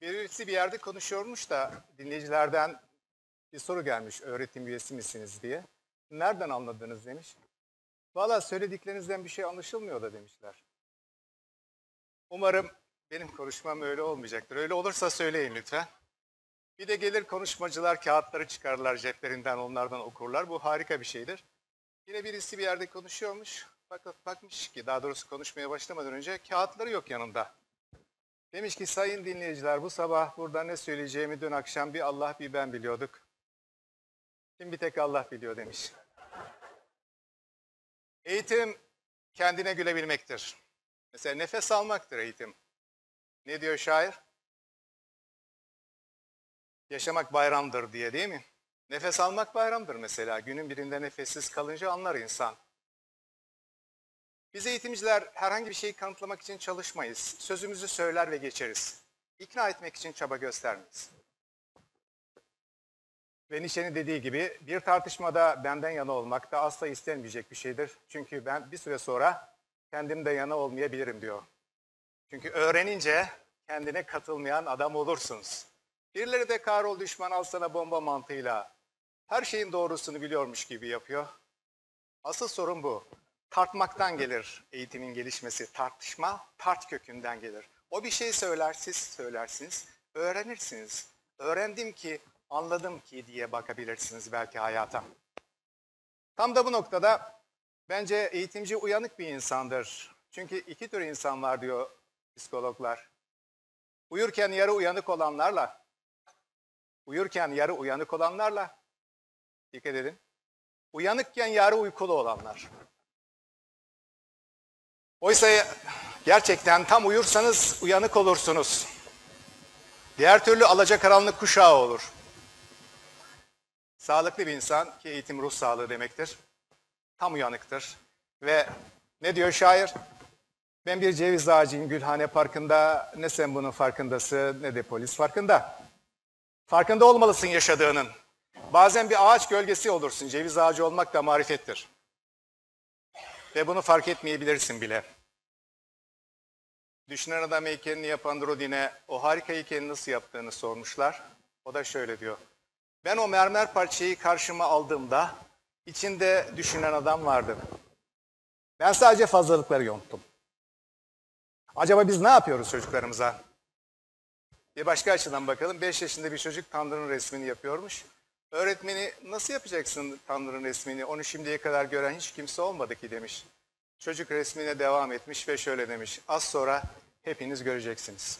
Birisi bir yerde konuşuyormuş da dinleyicilerden bir soru gelmiş, öğretim üyesi misiniz diye. Nereden anladınız demiş. Valla söylediklerinizden bir şey anlaşılmıyor da demişler. Umarım benim konuşmam öyle olmayacaktır. Öyle olursa söyleyin lütfen. Bir de gelir konuşmacılar kağıtları çıkarırlar ceplerinden, onlardan okurlar. Bu harika bir şeydir. Yine birisi bir yerde konuşuyormuş. Fakat bakmış ki daha doğrusu konuşmaya başlamadan önce kağıtları yok yanında. Demiş ki sayın dinleyiciler bu sabah burada ne söyleyeceğimi dün akşam bir Allah bir ben biliyorduk. Şimdi bir tek Allah biliyor demiş. Eğitim kendine gülebilmektir. Mesela nefes almaktır eğitim. Ne diyor şair? Yaşamak bayramdır diye değil mi? Nefes almak bayramdır mesela. Günün birinde nefessiz kalınca anlar insan. Biz eğitimciler herhangi bir şeyi kanıtlamak için çalışmayız. Sözümüzü söyler ve geçeriz. İkna etmek için çaba göstermeyiz. Ve Nietzsche'nin dediği gibi bir tartışmada benden yana olmak da asla istenmeyecek bir şeydir. Çünkü ben bir süre sonra kendim de yana olmayabilirim diyor. Çünkü öğrenince kendine katılmayan adam olursunuz. Birileri de kahrol düşman al sana bomba mantığıyla her şeyin doğrusunu biliyormuş gibi yapıyor. Asıl sorun bu. Tartmaktan gelir eğitimin gelişmesi. Tartışma, tart kökünden gelir. O bir şey söyler, siz söylersiniz, öğrenirsiniz. Öğrendim ki, anladım ki diye bakabilirsiniz belki hayata. Tam da bu noktada bence eğitimci uyanık bir insandır. Çünkü iki tür insan var diyor psikologlar. Uyurken yarı uyanık olanlarla, dikkat edin, uyanıkken yarı uykulu olanlar. Oysa gerçekten tam uyursanız uyanık olursunuz. Diğer türlü alacakaranlık kuşağı olur. Sağlıklı bir insan ki eğitim ruh sağlığı demektir. Tam uyanıktır. Ve ne diyor şair? Ben bir ceviz ağacıyım Gülhane Parkı'nda. Ne sen bunun farkındasın ne de polis farkında. Farkında olmalısın yaşadığının. Bazen bir ağaç gölgesi olursun. Ceviz ağacı olmak da marifettir. Ve bunu fark etmeyebilirsin bile. Düşünen adam heykelini yapan Rodin'e o harika heykeli nasıl yaptığını sormuşlar. O da şöyle diyor. Ben o mermer parçayı karşıma aldığımda içinde düşünen adam vardı. Ben sadece fazlalıkları yonttum. Acaba biz ne yapıyoruz çocuklarımıza? Bir başka açıdan bakalım. 5 yaşında bir çocuk Tanrı'nın resmini yapıyormuş. Öğretmeni nasıl yapacaksın Tanrı'nın resmini? Onu şimdiye kadar gören hiç kimse olmadı ki demiş. Çocuk resmine devam etmiş ve şöyle demiş. Az sonra hepiniz göreceksiniz.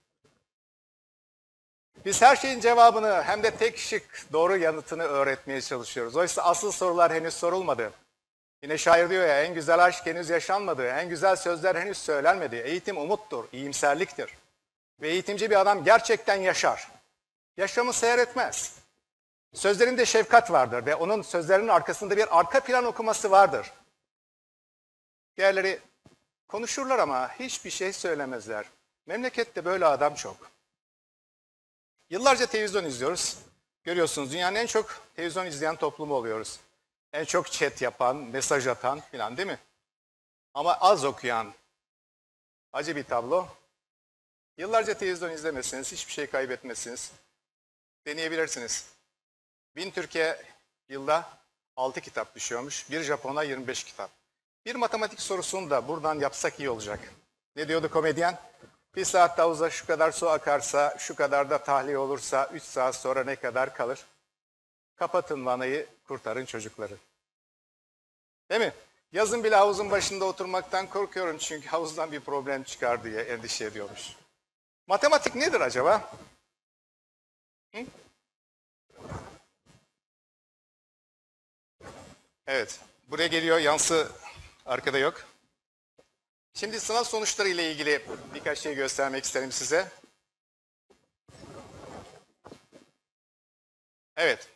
Biz her şeyin cevabını hem de tek şık doğru yanıtını öğretmeye çalışıyoruz. Oysa asıl sorular henüz sorulmadı. Yine şair diyor ya en güzel aşk henüz yaşanmadı. En güzel sözler henüz söylenmedi. Eğitim umuttur, iyimserliktir. Ve eğitimci bir adam gerçekten yaşar. Yaşamı seyretmez. Sözlerinde şefkat vardır ve onun sözlerinin arkasında bir arka plan okuması vardır. Diğerleri konuşurlar ama hiçbir şey söylemezler. Memlekette böyle adam çok. Yıllarca televizyon izliyoruz. Görüyorsunuz dünyanın en çok televizyon izleyen toplumu oluyoruz. En çok chat yapan, mesaj atan filan değil mi? Ama az okuyan. Acı bir tablo. Yıllarca televizyon izlemezsiniz, hiçbir şey kaybetmezsiniz. Deneyebilirsiniz. 1000 Türkiye yılda 6 kitap düşüyormuş. Bir Japon'a 25 kitap. Bir matematik sorusunu da buradan yapsak iyi olacak. Ne diyordu komedyen? Bir saat havuza şu kadar su akarsa, şu kadar da tahliye olursa 3 saat sonra ne kadar kalır? Kapatın vanayı, kurtarın çocukları. Değil mi? Yazın bile havuzun başında oturmaktan korkuyorum çünkü havuzdan bir problem çıkar diye endişe ediyormuş. Matematik nedir acaba? Hı? Evet, buraya geliyor, yansı arkada yok. Şimdi sınav sonuçları ile ilgili birkaç şey göstermek isterim size. Evet.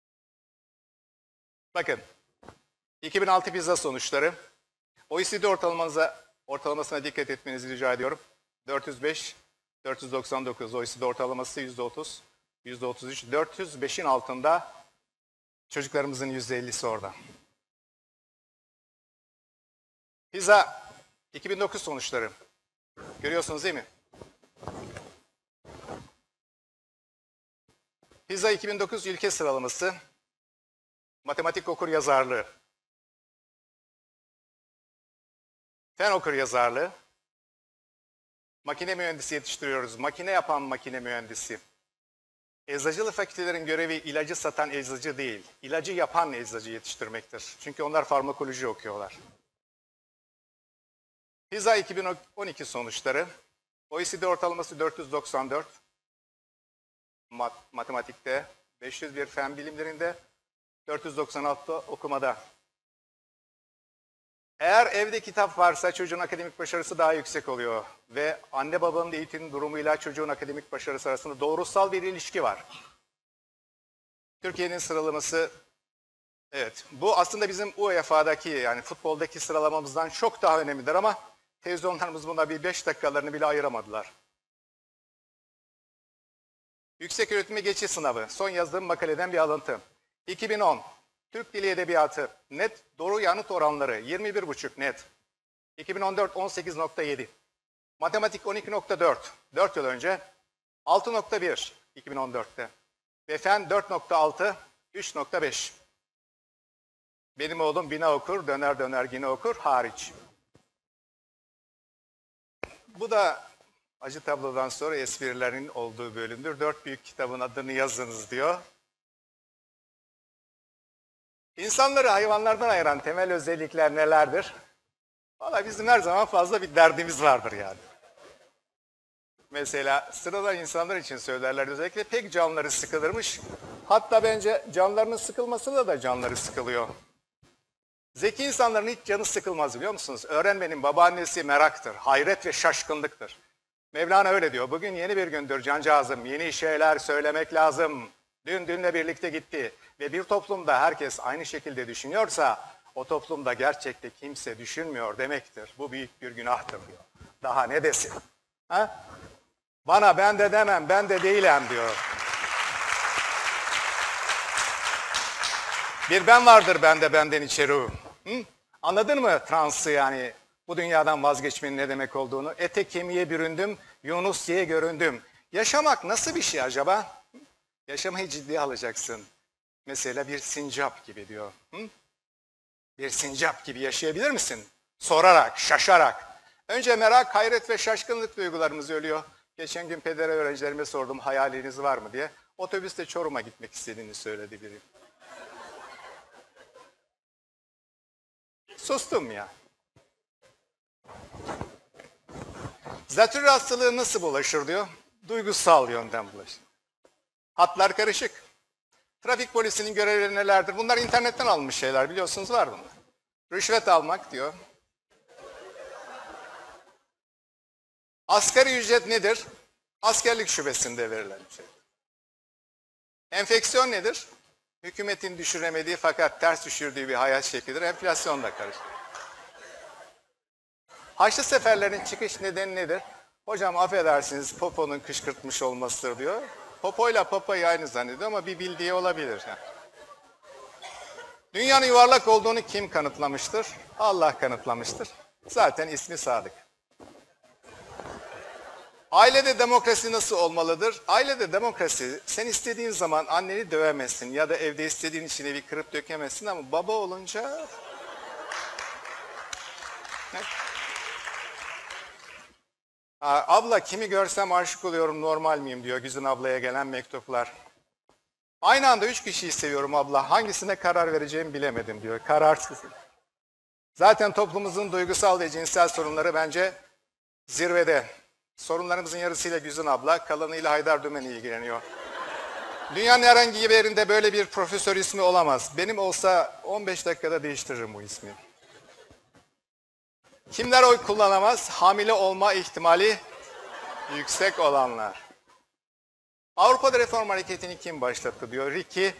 Bakın. 2006 PISA sonuçları. OECD ortalamasına dikkat etmenizi rica ediyorum. 405, 499. OECD ortalaması %30, %33. 405'in altında çocuklarımızın %50'si orada. PISA 2009 sonuçları. Görüyorsunuz değil mi? PISA 2009 ülke sıralaması, matematik okuryazarlığı, fen okuryazarlığı, makine mühendisi yetiştiriyoruz. Makine yapan makine mühendisi. Eczacılık fakültelerin görevi ilacı satan eczacı değil, ilacı yapan eczacı yetiştirmektir. Çünkü onlar farmakoloji okuyorlar. PISA 2012 sonuçları, OECD ortalaması 494, matematikte, 501 fen bilimlerinde, 496 okumada. Eğer evde kitap varsa çocuğun akademik başarısı daha yüksek oluyor. Ve anne babanın eğitim durumuyla çocuğun akademik başarısı arasında doğrusal bir ilişki var. Türkiye'nin sıralaması, evet, bu aslında bizim UEFA'daki yani futboldaki sıralamamızdan çok daha önemlidir ama televizyonlarımız buna bir 5 dakikalarını bile ayıramadılar. Yükseköğretime geçiş sınavı, son yazdığım makaleden bir alıntı. 2010, Türk Dili Edebiyatı, net doğru yanıt oranları 21,5 net. 2014 18,7. Matematik 12,4, 4 yıl önce. 6,1 2014'te. Ve fen 4,6, 3,5. Benim oğlum bina okur, döner döner yine okur, hariç. Bu da acı tablodan sonra esprilerin olduğu bölümdür. 4 büyük kitabın adını yazınız diyor. İnsanları hayvanlardan ayıran temel özellikler nelerdir? Valla bizim her zaman fazla bir derdimiz vardır yani. Mesela sıradan insanlar için söylerler, özellikle pek canları sıkılırmış. Hatta bence canlarının sıkılmasına da canları sıkılıyor. Zeki insanların hiç canı sıkılmaz biliyor musunuz? Öğrenmenin babaannesi meraktır, hayret ve şaşkınlıktır. Mevlana öyle diyor, bugün yeni bir gündür cancağızım, yeni şeyler söylemek lazım. Dün dünle birlikte gitti ve bir toplumda herkes aynı şekilde düşünüyorsa o toplumda gerçekte kimse düşünmüyor demektir. Bu büyük bir günahtır diyor. Daha ne desin? Ha? Bana ben de demem, ben de değilim diyor. Bir ben vardır bende benden içeri. Hı? Anladın mı transı yani bu dünyadan vazgeçmenin ne demek olduğunu? Ete kemiğe büründüm, Yunus diye göründüm. Yaşamak nasıl bir şey acaba? Yaşamayı ciddiye alacaksın. Mesela bir sincap gibi diyor. Hı? Bir sincap gibi yaşayabilir misin? Sorarak, şaşarak. Önce merak, hayret ve şaşkınlık duygularımız ölüyor. Geçen gün pedere öğrencilerime sordum hayaliniz var mı diye. Otobüste Çorum'a gitmek istediğini söyledi biri. Sustum ya. Zatürre hastalığı nasıl bulaşır diyor. Duygusal yönden bulaşır. Hatlar karışık. Trafik polisinin görevleri nelerdir? Bunlar internetten alınmış şeyler biliyorsunuz var bunlar. Rüşvet almak diyor. Asgari ücret nedir? Askerlik şubesinde verilen bir şey. Enfeksiyon nedir? Hükümetin düşüremediği fakat ters düşürdüğü bir hayat şeklidir. Enflasyon da karışır. Haçlı seferlerin çıkış nedeni nedir? Hocam affedersiniz poponun kışkırtmış olmasıdır diyor. Popoyla papayı aynı zannediyor ama bir bildiği olabilir. Yani. Dünyanın yuvarlak olduğunu kim kanıtlamıştır? Allah kanıtlamıştır. Zaten ismi Sadık. Ailede demokrasi nasıl olmalıdır? Ailede demokrasi, sen istediğin zaman anneni dövemezsin ya da evde istediğin için evi kırıp dökemezsin ama baba olunca... Abla kimi görsem aşık oluyorum normal miyim diyor Güzin ablaya gelen mektuplar. Aynı anda 3 kişiyi seviyorum abla. Hangisine karar vereceğimi bilemedim diyor. Kararsızım. Zaten toplumumuzun duygusal ve cinsel sorunları bence zirvede. Sorunlarımızın yarısıyla Güzin abla, kalanıyla Haydar Dümen ilgileniyor. Dünyanın herhangi bir yerinde böyle bir profesör ismi olamaz. Benim olsa 15 dakikada değiştiririm bu ismi. Kimler oy kullanamaz? Hamile olma ihtimali yüksek olanlar. Avrupa'da reform hareketini kim başlattı diyor Ricky.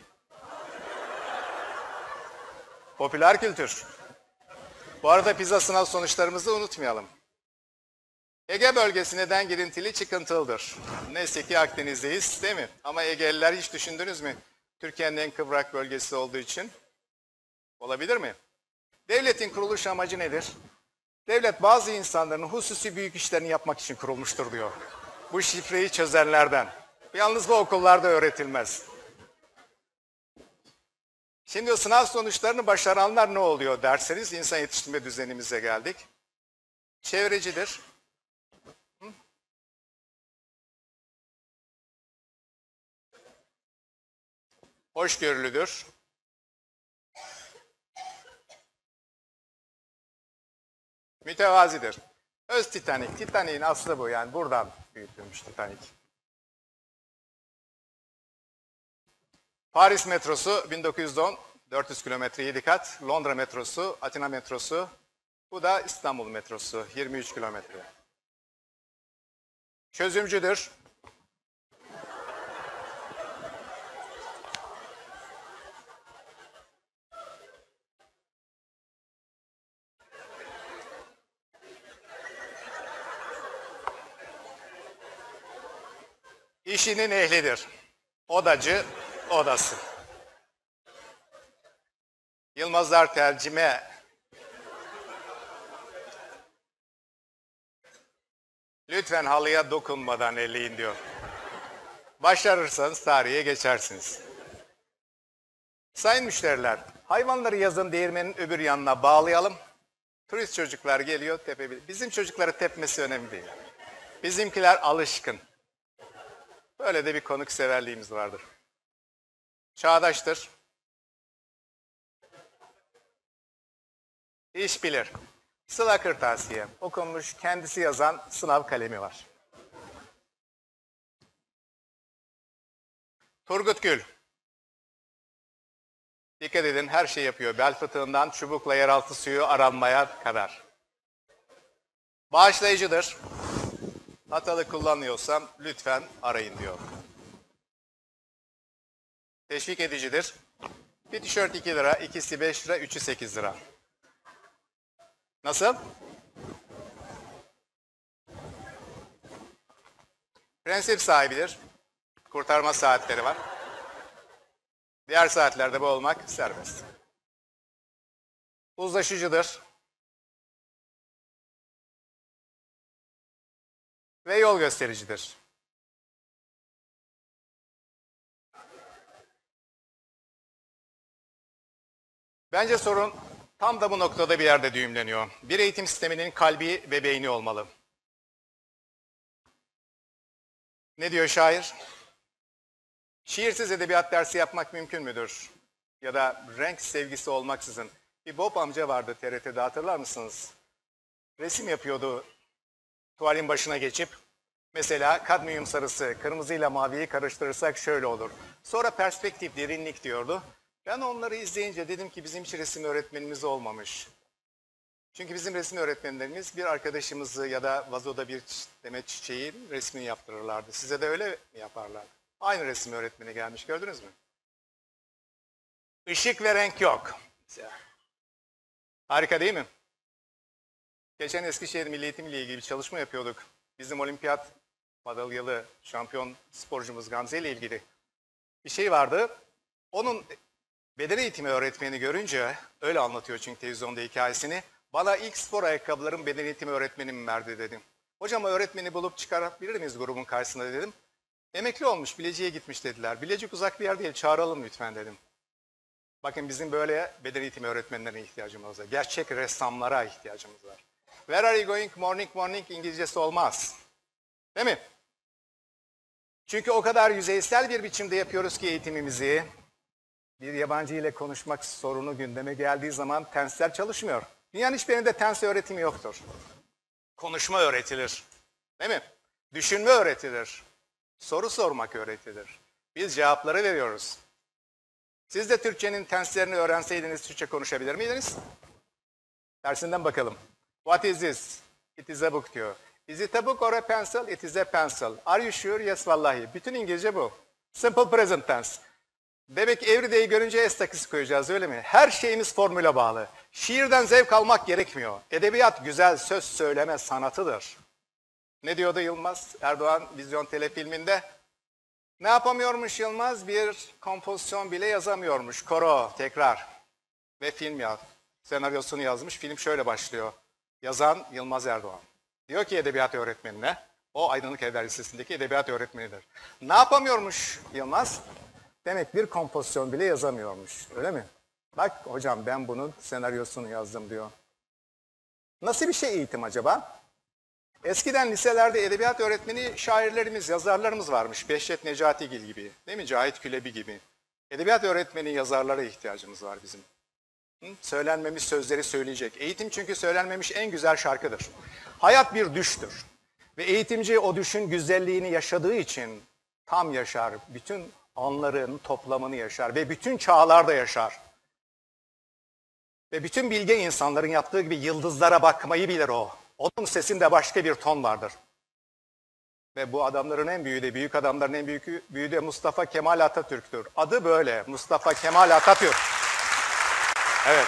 Popüler kültür. Bu arada PISA sınav sonuçlarımızı unutmayalım. Ege bölgesi neden girintili çıkıntılıdır? Neyse ki Akdeniz'deyiz değil mi? Ama Egeliler hiç düşündünüz mü? Türkiye'nin en kıvrak bölgesi olduğu için. Olabilir mi? Devletin kuruluş amacı nedir? Devlet bazı insanların hususi büyük işlerini yapmak için kurulmuştur diyor. Bu şifreyi çözenlerden. Yalnız bu okullarda öğretilmez. Şimdi sınav sonuçlarını başaranlar ne oluyor derseniz insan yetiştirme düzenimize geldik. Çevrecidir. Hoşgörülüdür. Mütevazidir. Öz Titanik. Titanik'in aslı bu. Yani buradan büyütülmüş Titanik. Paris metrosu 1910 400 kilometre 7 kat. Londra metrosu, Atina metrosu. Bu da İstanbul metrosu 23 kilometre. Çözümcüdür. İşinin ehlidir. Odacı, odası. Yılmazlar tercüme. Lütfen halıya dokunmadan eleyin diyor. Başarırsanız tarihe geçersiniz. Sayın müşteriler, hayvanları yazın değirmenin öbür yanına bağlayalım. Turist çocuklar geliyor tepebilir. Bizim çocukları tepmesi önemli değil. Bizimkiler alışkın. Böyle de bir konukseverliğimiz vardır. Çağdaştır. İş bilir. Sıla kırtasiye. Okunmuş, kendisi yazan sınav kalemi var. Turgut Gül. Dikkat edin, her şey yapıyor. Bel fıtığından çubukla yeraltı suyu aranmaya kadar. Bağışlayıcıdır. Hatalı kullanıyorsam lütfen arayın diyor. Teşvik edicidir. Bir tişört 2 lira, ikisi 5 lira, üçü 8 lira. Nasıl? Prensip sahibidir. Kurtarma saatleri var. Diğer saatlerde bu olmak serbest. Uzlaşıcıdır. Ve yol göstericidir. Bence sorun tam da bu noktada bir yerde düğümleniyor. Bir eğitim sisteminin kalbi ve beyni olmalı. Ne diyor şair? Şiirsiz edebiyat dersi yapmak mümkün müdür? Ya da renk sevgisi olmaksızın. Bir Bob amca vardı TRT'de, hatırlar mısınız? Resim yapıyordu tuvalin başına geçip. Mesela kadmiyum sarısı, kırmızıyla maviyi karıştırırsak şöyle olur. Sonra perspektif, derinlik diyordu. Ben onları izleyince dedim ki bizim hiç resim öğretmenimiz olmamış. Çünkü bizim resim öğretmenlerimiz bir arkadaşımızı ya da vazoda bir demet çiçeğin resmini yaptırırlardı. Size de öyle mi yaparlardı? Aynı resim öğretmeni gelmiş, gördünüz mü? Işık ve renk yok. Harika değil mi? Geçen Eskişehir Milli Eğitim ile ilgili bir çalışma yapıyorduk. Bizim olimpiyat madalyalı şampiyon sporcumuz Gamze ile ilgili bir şey vardı. Onun beden eğitimi öğretmeni görünce, öyle anlatıyor çünkü televizyonda hikayesini, bana ilk spor ayakkabılarım beden eğitimi öğretmenim verdi dedim. Hocam öğretmeni bulup çıkarabilir miyiz grubun karşısında dedim. Emekli olmuş, Bilecik'e gitmiş dediler. Bilecik uzak bir yer değil, çağıralım lütfen dedim. Bakın bizim böyle beden eğitimi öğretmenlerine ihtiyacımız var. Gerçek ressamlara ihtiyacımız var. Where are you going? Morning morning İngilizcesi olmaz. Değil mi? Çünkü o kadar yüzeysel bir biçimde yapıyoruz ki eğitimimizi. Bir yabancı ile konuşmak sorunu gündeme geldiği zaman tensler çalışmıyor. Dünyanın hiçbirinde tens öğretimi yoktur. Konuşma öğretilir. Değil mi? Düşünme öğretilir. Soru sormak öğretilir. Biz cevapları veriyoruz. Siz de Türkçenin tenslerini öğrenseydiniz Türkçe konuşabilir miydiniz? Dersinden bakalım. What is this? It is a book diyor. Is it a book or a pencil? It is a pencil. Are you sure? Yes vallahi. Bütün İngilizce bu. Simple present tense. Demek ki everyday'i görünce s takısı koyacağız, öyle mi? Her şeyimiz formüle bağlı. Şiirden zevk almak gerekmiyor. Edebiyat güzel söz söyleme sanatıdır. Ne diyordu Yılmaz Erdoğan vizyon telefilminde? Ne yapamıyormuş Yılmaz? Bir kompozisyon bile yazamıyormuş. Koro, tekrar. Ve film ya. Senaryosunu yazmış. Film şöyle başlıyor. Yazan Yılmaz Erdoğan. Diyor ki edebiyat öğretmenine, o Aydınlık Evler Lisesi'ndeki edebiyat öğretmenidir. Ne yapamıyormuş Yılmaz? Demek bir kompozisyon bile yazamıyormuş. Öyle mi? Bak hocam ben bunun senaryosunu yazdım diyor. Nasıl bir şey eğitim acaba? Eskiden liselerde edebiyat öğretmeni şairlerimiz, yazarlarımız varmış. Behçet Necatigil gibi, değil mi? Cahit Külebi gibi. Edebiyat öğretmeni yazarlara ihtiyacımız var bizim. Söylenmemiş sözleri söyleyecek. Eğitim çünkü söylenmemiş en güzel şarkıdır. Hayat bir düştür. Ve eğitimci o düşün güzelliğini yaşadığı için tam yaşar. Bütün anların toplamını yaşar ve bütün çağlarda yaşar. Ve bütün bilge insanların yaptığı gibi yıldızlara bakmayı bilir o. Onun sesinde başka bir ton vardır. Ve bu adamların en büyüğü de, büyük adamların en büyüğü de Mustafa Kemal Atatürk'tür. Adı böyle, Mustafa Kemal Atatürk. Evet.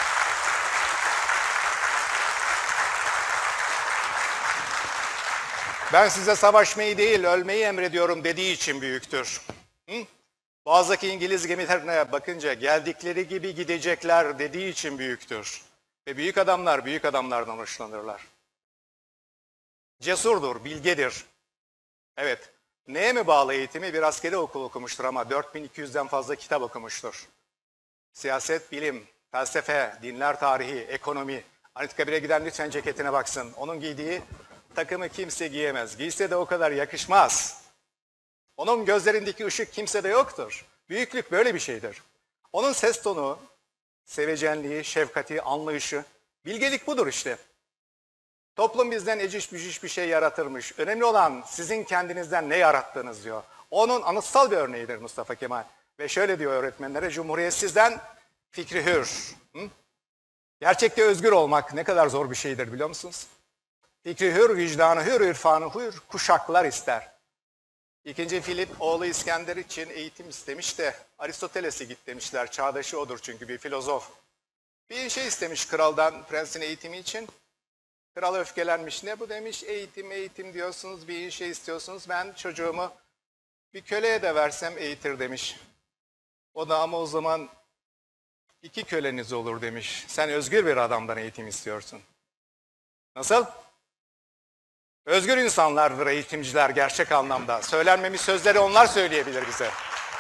Ben size savaşmayı değil, ölmeyi emrediyorum dediği için büyüktür. Boğaz'daki İngiliz gemilerine bakınca geldikleri gibi gidecekler dediği için büyüktür. Ve büyük adamlar büyük adamlardan hoşlanırlar. Cesurdur, bilgedir. Evet. Neye mi bağlı eğitimi? Bir askeri okul okumuştur ama 4200'den fazla kitap okumuştur. Siyaset, bilim, felsefe, dinler tarihi, ekonomi. Anıtkabir'e giden lütfen ceketine baksın. Onun giydiği takımı kimse giyemez. Giyse de o kadar yakışmaz. Onun gözlerindeki ışık kimsede yoktur. Büyüklük böyle bir şeydir. Onun ses tonu, sevecenliği, şefkati, anlayışı, bilgelik budur işte. Toplum bizden eciş bücüş bir şey yaratırmış. Önemli olan sizin kendinizden ne yarattığınız diyor. Onun anıtsal bir örneğidir Mustafa Kemal. Ve şöyle diyor öğretmenlere, Cumhuriyetsizden fikri hür. Gerçekte özgür olmak ne kadar zor bir şeydir biliyor musunuz? Fikri hür, vicdanı hür, irfanı hür, kuşaklar ister. İkinci Filip oğlu İskender için eğitim istemiş de Aristoteles'e git demişler. Çağdaşı odur çünkü bir filozof. Bir şey istemiş kraldan prensin eğitimi için. Kral öfkelenmiş. Ne bu demiş? Eğitim eğitim diyorsunuz, bir şey istiyorsunuz. Ben çocuğumu bir köleye de versem eğitir demiş. O da ama o zaman 2 köleniz olur demiş. Sen özgür bir adamdan eğitim istiyorsun. Nasıl? Özgür insanlardır eğitimciler gerçek anlamda. Söylenmemiş sözleri onlar söyleyebilir bize.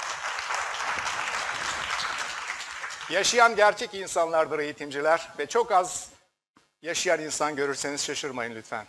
Yaşayan gerçek insanlardır eğitimciler ve çok az yaşayan insan görürseniz şaşırmayın lütfen.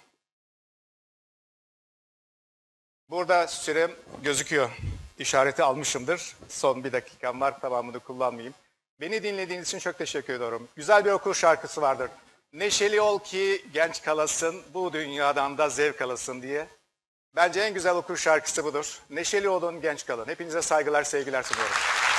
Burada sürem gözüküyor. İşareti almışımdır. Son 1 dakikam var, tamamını kullanmayayım. Beni dinlediğiniz için çok teşekkür ediyorum. Güzel bir okul şarkısı vardır. Neşeli ol ki genç kalasın, bu dünyadan da zevk alasın diye. Bence en güzel okul şarkısı budur. Neşeli olun, genç kalın. Hepinize saygılar, sevgiler sunuyorum.